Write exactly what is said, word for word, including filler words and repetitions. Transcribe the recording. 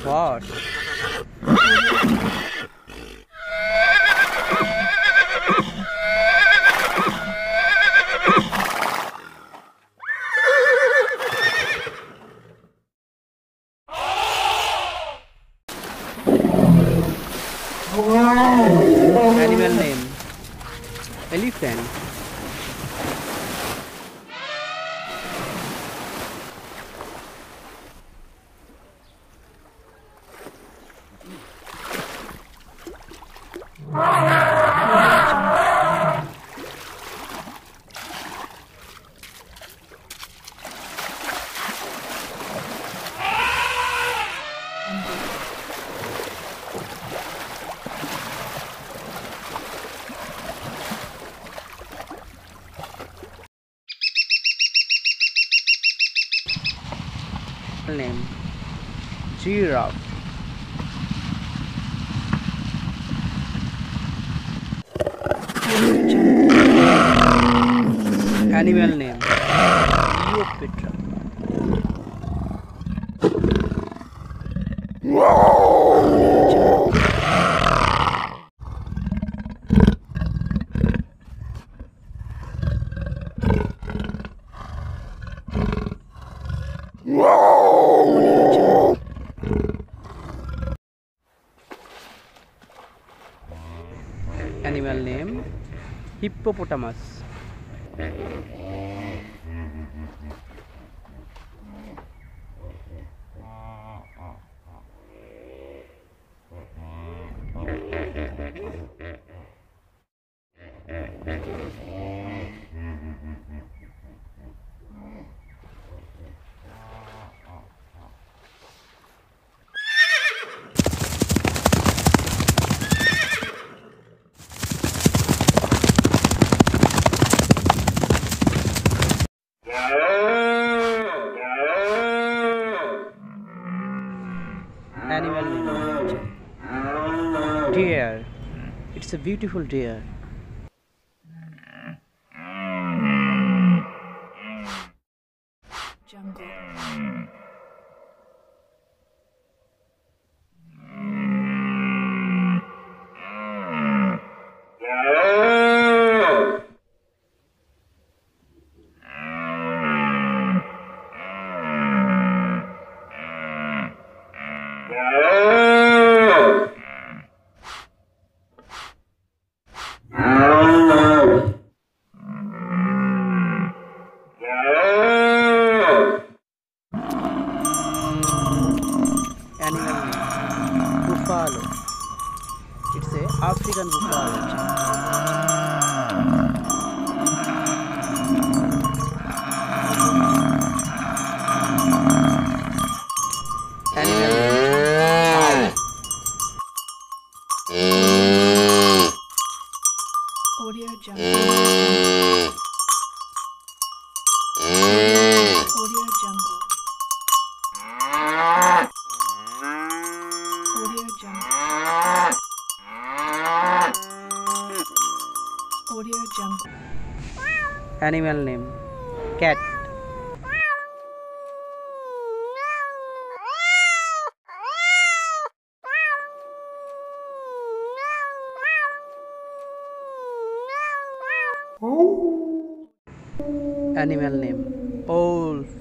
What? Animal name. Elephant. Name. Giraffe. Animal name. Leopard. Animal name. Hippopotamus. Animal name. Deer. It's a beautiful deer. Jungle. Animal name. Buffalo. It's a African buffalo. Animal name. Audio Jungle. Audio Jungle. Audio Jungle. Audio Jungle. Animal name. Cat. Animal name. Wolf.